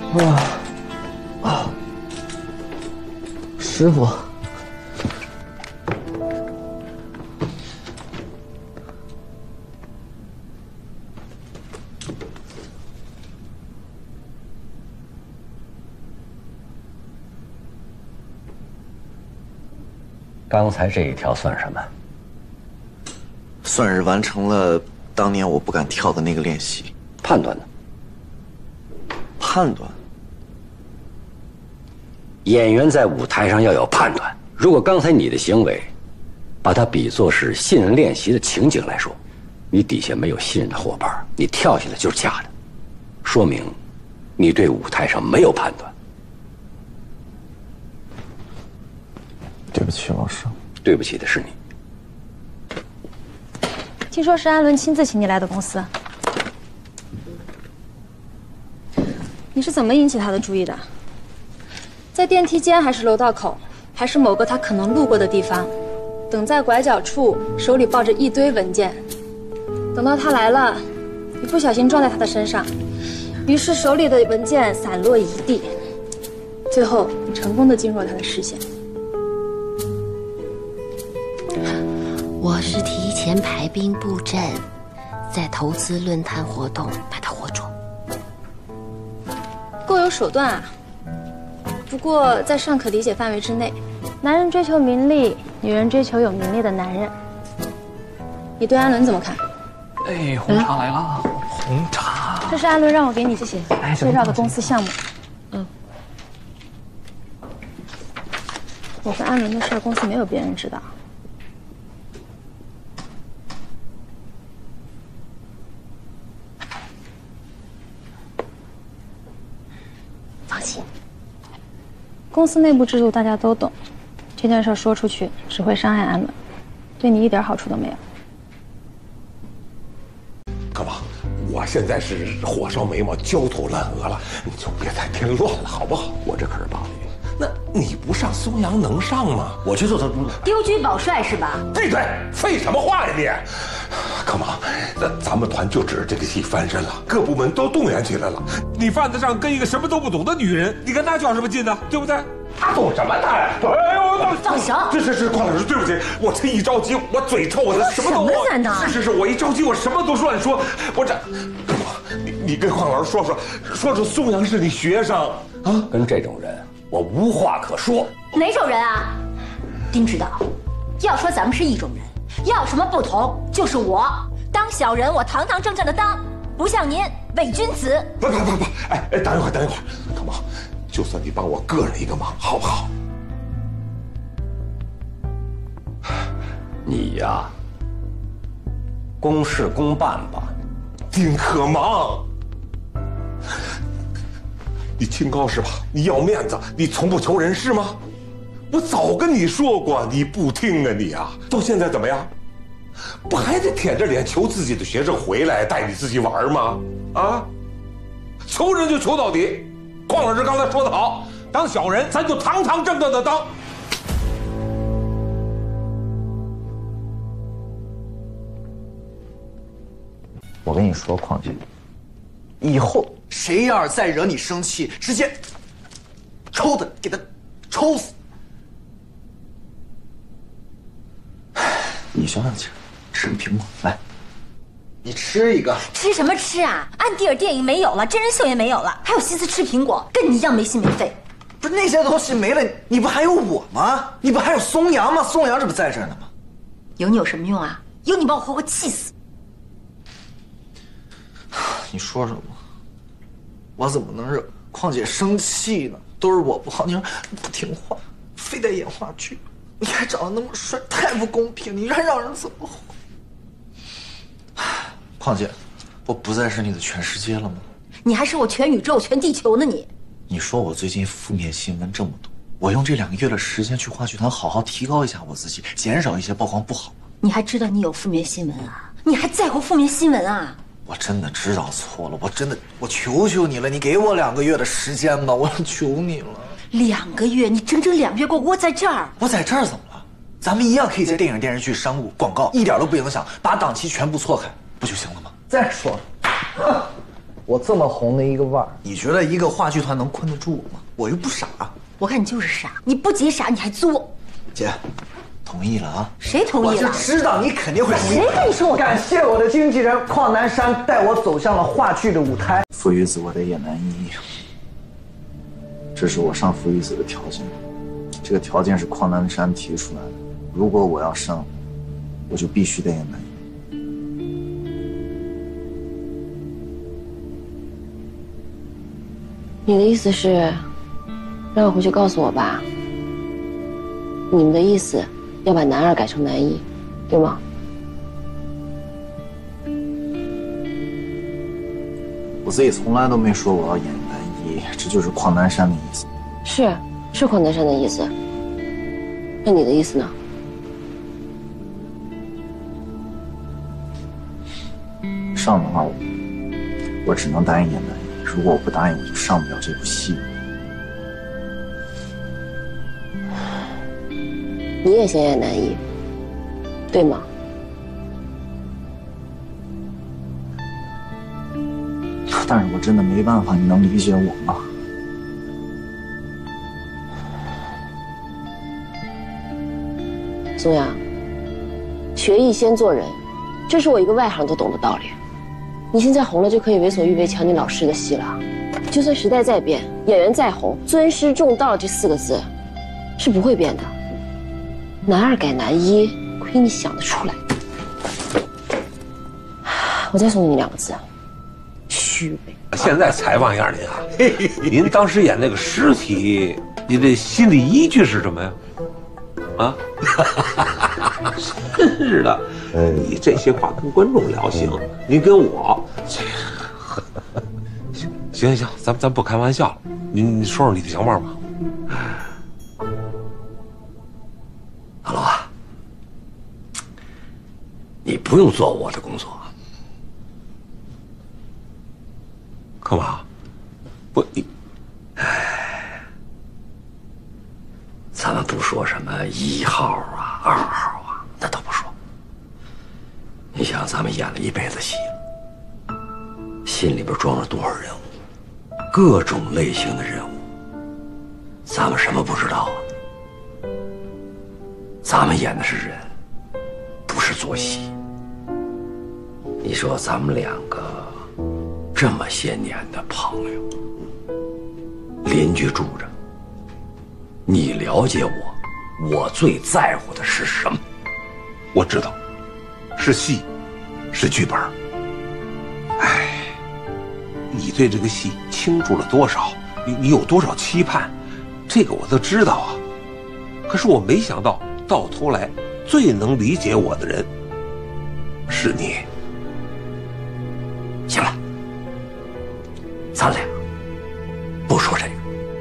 师傅， 刚才这一条算什么？ 算是完成了当年我不敢跳的那个练习。 判断呢？ 判断。 演员在舞台上要有判断。如果刚才你的行为，把它比作是信任练习的情景来说，你底下没有信任的伙伴，你跳下来就是假的，说明你对舞台上没有判断。 对不起，老师。 对不起的是你。 听说是安伦亲自请你来的公司，你是怎么引起他的注意的？在电梯间，还是楼道口，还是某个他可能路过的地方？等在拐角处，手里抱着一堆文件，等到他来了，你不小心撞在他的身上，于是手里的文件散落一地，最后你成功的进入了他的视线。 我是提前排兵布阵，在投资论坛活动把他活捉。 够有手段啊！不过在尚可理解范围之内。男人追求名利，女人追求有名利的男人。你对安伦怎么看？ 哎，红茶来了，红茶。 这是安伦让我给你介绍的公司项目。我跟安伦的事儿，公司没有别人知道。 放心， 公司内部制度大家都懂，这件事说出去只会伤害安伦，对你一点好处都没有。 干嘛？我现在是火烧眉毛、焦头烂额了，你就别再添乱了，好不好？我这可是巴黎，那你不上松阳能上吗？我去做他助理。 丢车保帅是吧？ 闭嘴！废什么话呀你！干嘛？咱们团就指着这个戏翻身了，各部门都动员起来了。你犯得上跟一个什么都不懂的女人，你跟她较什么劲呢？对不对？她懂什么她呀？哎呦， 放手！ 是，邝老师，对不起，我这一着急，我嘴臭，我什么都什么呢？ 是，我一着急，我什么都乱说。我这，干嘛？你跟邝老师说宋阳是你学生啊？ 跟这种人，我无话可说。 哪种人啊？丁指导，要说咱们是一种人，要有什么不同，就是我当小人，我堂堂正正的当，不像您伪君子。 不，哎，等一会儿，干嘛？就算你帮我个人一个忙，好不好？ 你呀，公事公办吧。 丁可忙，你清高是吧？你要面子，你从不求人是吗？我早跟你说过，你不听啊你啊！到现在怎么样？不还得舔着脸求自己的学生回来带你自己玩吗？啊，求人就求到底。邝老师刚才说得好，当小人咱就堂堂正正的当。 我跟你说，邝姐，以后谁要是再惹你生气，直接抽他，给他抽死。你消消气，吃个苹果，来，你吃一个。 吃什么吃啊？安迪尔电影没有了，真人秀也没有了，还有心思吃苹果？跟你一样没心没肺。 不是那些东西没了，你不还有我吗？你不还有松阳吗？松阳这不在这儿呢吗？ 有你有什么用啊？有你把我活活气死。 你说说吧，我怎么能惹邝姐生气呢？都是我不好，你说不听话，非得演话剧，你还长得那么帅，太不公平！你还让人怎么活？邝姐，我不再是你的全世界了吗？ 你还是我全宇宙、全地球呢你！ 你说我最近负面新闻这么多，我用这2个月的时间去话剧团好好提高一下我自己，减少一些曝光不好吗？ 你还知道你有负面新闻啊？你还在乎负面新闻啊？ 我真的知道错了，我求求你了，你给我2个月的时间吧，我求你了。 2个月，你整整2个月给我窝在这儿。 我在这儿怎么了？咱们一样可以在电影、电视剧、商务、广告一点都不影响，把档期全部错开，不就行了吗？再说了， 我这么红的一个腕儿，你觉得一个话剧团能困得住我吗？我又不傻。 我看你就是傻，你不仅傻，你还作。 姐，同意了啊？ 谁同意了？ 我就知道你肯定会同意。 谁跟你说我？ 感谢我的经纪人邝南山带我走向了话剧的舞台。父与子，我得演男一，这是我上父与子的条件。这个条件是邝南山提出来的。如果我要上，我就必须得演男一。 你的意思是，让我回去告诉我爸，你们的意思要把男二改成男一，对吗？ 我自己从来都没说我要演男一，这就是邝南山的意思。 是邝南山的意思。那你的意思呢？ 上的话，我只能答应演男一。如果我不答应，我就上不了这部戏。 你也想演男一，对吗？ 但是我真的没办法，你能理解我吗？ 宗阳，学艺先做人，这是我一个外行都懂的道理。你现在红了就可以为所欲为抢你老师的戏了。就算时代再变，演员再红，尊师重道这4个字是不会变的。男二改男一，亏你想得出来。我再送你2个字：虚伪。 现在采访一下您啊，您当时演那个尸体，你的心理依据是什么呀？啊，真是的，你这些话跟观众聊行，您跟我，行，咱不开玩笑了，你说说你的想法吧。 阿罗啊，你不用做我的工作。 干嘛？不，你， 咱们不说什么1号啊、2号啊，那都不说。你想，咱们演了一辈子戏了，心里边装着多少人物，各种类型的人物，咱们什么不知道啊？咱们演的是人，不是做戏。你说咱们2个这么些年的朋友，邻居住着，你了解我，我最在乎的是什么？ 我知道，是戏，是剧本。哎，你对这个戏倾注了多少？你有多少期盼？这个我都知道啊。可是我没想到，到头来最能理解我的人是你。 行了，咱俩不说这个。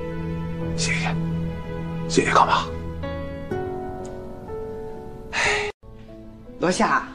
谢谢干妈。 罗夏，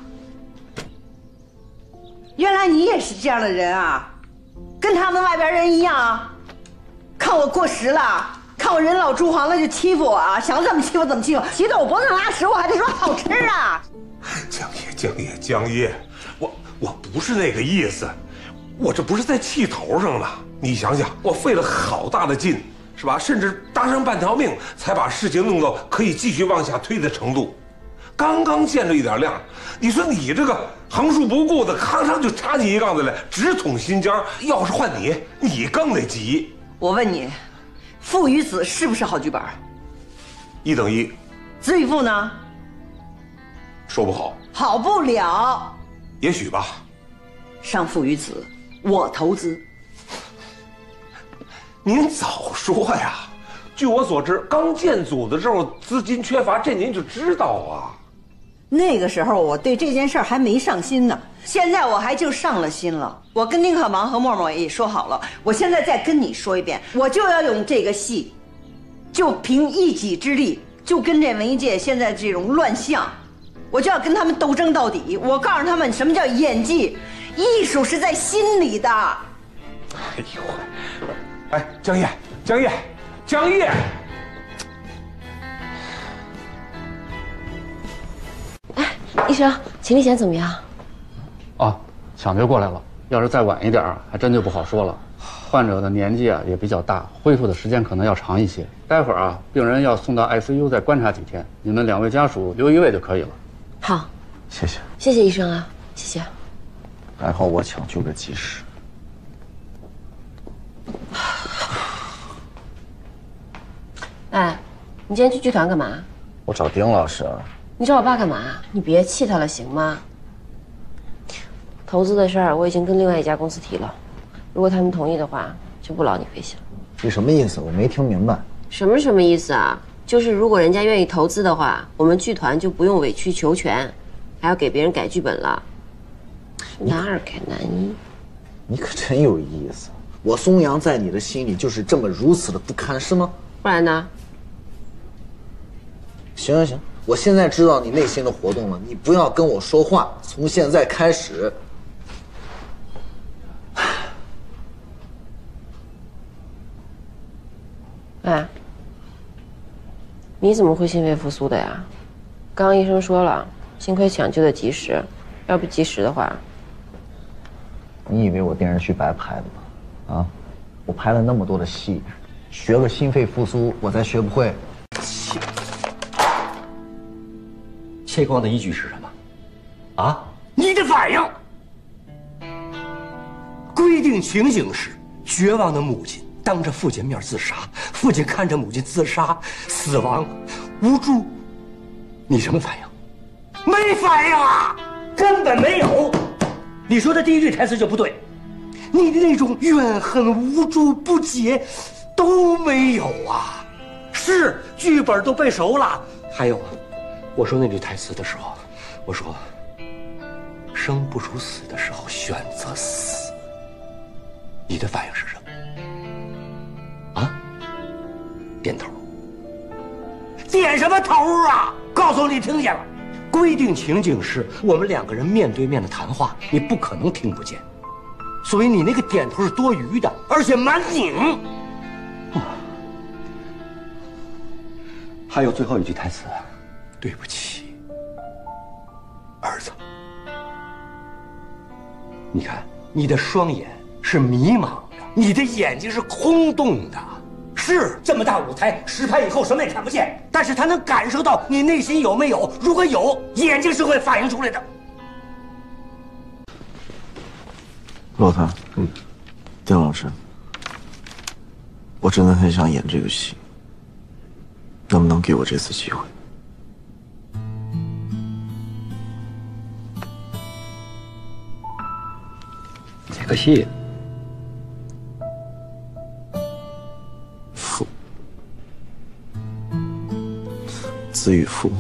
原来你也是这样的人啊，跟他们外边人一样啊，看我过时了，看我人老珠黄了就欺负我啊，想怎么欺负怎么欺负，骑到我脖子上拉屎我还得说好吃啊。 江夜，我不是那个意思，我这不是在气头上呢。你想想，我费了好大的劲，是吧？甚至搭上半条命，才把事情弄到可以继续往下推的程度。刚刚见着一点亮，你说你这个横竖不顾的，吭上就插起一杠子来，直捅心尖。要是换你，你更得急。 我问你，父与子是不是好剧本 ？1等1。 子与父呢？ 说不好。 好不了。 也许吧。 上父与子，我投资。 您早说呀！据我所知，刚建组的时候资金缺乏，这您就知道啊。 那个时候我对这件事儿还没上心呢，现在我还就上了心了。我跟丁可芒和默默也说好了，我现在再跟你说一遍，我就要用这个戏，就凭一己之力，就跟这文艺界现在这种乱象，我就要跟他们斗争到底。我告诉他们，什么叫演技，艺术是在心里的。 哎呦，哎，江夜。 医生，秦丽贤怎么样？ 啊，抢救过来了， 要是再晚一点儿，还真就不好说了。患者的年纪啊也比较大，恢复的时间可能要长一些。待会儿啊，病人要送到 ICU 再观察几天，你们2位家属留一位就可以了。 好， 谢谢， 谢谢医生啊，谢谢。 还好我抢救的及时。 哎，你今天去剧团干嘛？ 我找丁老师。 你找我爸干嘛？你别气他了，行吗？投资的事儿我已经跟另外一家公司提了，如果他们同意的话，就不劳你费心了。 你什么意思？我没听明白。 什么意思啊？就是如果人家愿意投资的话，我们剧团就不用委曲求全，还要给别人改剧本了。男二改男一， 你可真有意思。我松阳在你的心里就是这么如此的不堪，是吗？ 不然呢？ 行，我现在知道你内心的活动了，你不要跟我说话，从现在开始。 哎，你怎么会心肺复苏的呀？刚刚医生说了，幸亏抢救的及时，要不及时的话， 你以为我电视剧白拍的吗？啊，我拍了那么多的戏，学个心肺复苏，我才学不会。 谢光的依据是什么？啊，你的反应。规定情形是，绝望的母亲当着父亲面自杀，父亲看着母亲自杀死亡，无助。你什么反应？没反应啊，根本没有。你说的第一句台词就不对，你的那种怨恨、无助、不解都没有啊。是剧本都背熟了，还有。我说那句台词的时候，我说生不如死的时候选择死，你的反应是什么？啊？点头。点什么头啊？告诉你听见了。规定情景是我们2个人面对面的谈话，你不可能听不见，所以你那个点头是多余的，而且蛮拧。还有最后一句台词。对不起，儿子。你看，你的双眼是迷茫的，你的眼睛是空洞的。是这么大舞台，实拍以后什么也看不见，但是他能感受到你内心有没有。如果有，眼睛是会反映出来的。 老谭，丁老师，我真的很想演这个戏，能不能给我这次机会？ 这个戏， 父，子与父。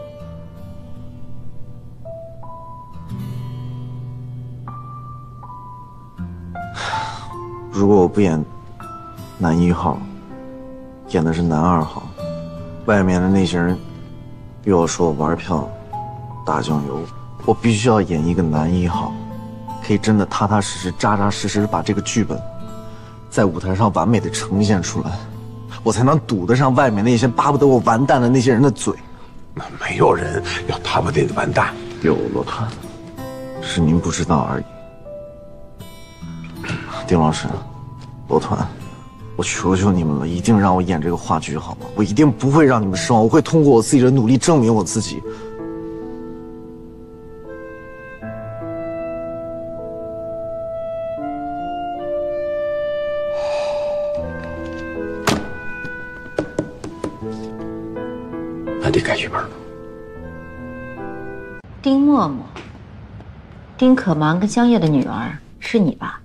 如果我不演男1号，演的是男2号，外面的那些人又要说我玩票、打酱油，我必须要演一个男1号。可以真的踏踏实实、扎扎实实把这个剧本在舞台上完美的呈现出来，我才能堵得上外面那些巴不得我完蛋的那些人的嘴。 那没有人要巴不得你完蛋。 有罗团，是您不知道而已。丁老师，罗团，我求求你们了，一定让我演这个话剧好吗？我一定不会让你们失望，我会通过我自己的努力证明我自己。 还得改剧本。 丁默默，丁可芒跟江烨的女儿是你吧？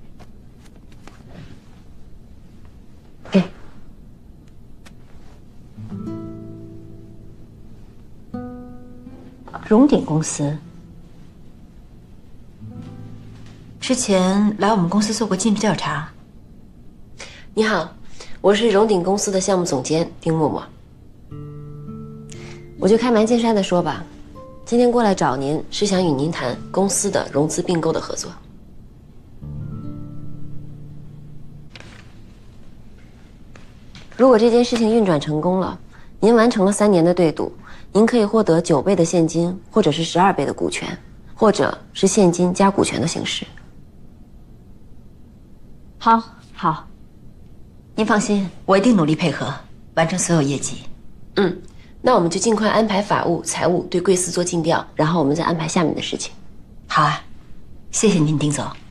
给。荣鼎公司之前来我们公司做过尽职调查。 你好，我是荣鼎公司的项目总监丁默默。我就开门见山的说吧，今天过来找您是想与您谈公司的融资并购的合作。如果这件事情运转成功了，您完成了3年的对赌，您可以获得9倍的现金，或者是12倍的股权，或者是现金加股权的形式。 好，好，您放心，我一定努力配合，完成所有业绩。 嗯，那我们就尽快安排法务、财务对贵司做尽调，然后我们再安排下面的事情。 好啊，谢谢您，丁总。